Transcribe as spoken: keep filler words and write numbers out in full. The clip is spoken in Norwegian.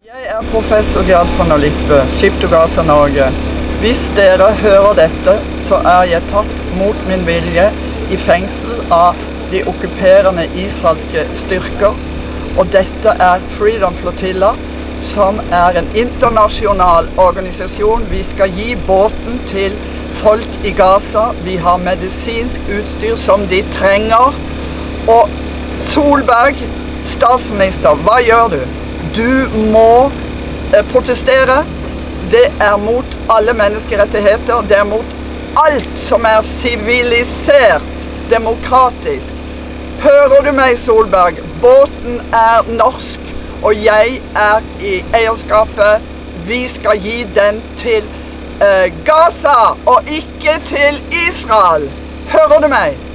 Jeg er professor Gerd fra Lippe, skip til Gaza Norway. Hvis dere hører dette, så er jeg tatt mot min vilje i fengsel av de okkuperende israelske styrker. Og dette er Freedom Flotilla, som er en internasjonal organisasjon. Vi skal gi båten til folk i Gaza. Vi har medisinsk utstyr som de trenger. Og Solberg, statsminister, hva gjør du? Du må eh, protestere. Det er mot alle menneskerettigheter. Det er mot alt som er sivilisert, demokratisk. Hører du meg, Solberg? Båten er norsk, og jeg er i eierskapet. Vi skal gi den til eh, Gaza, og ikke til Israel. Hører du meg?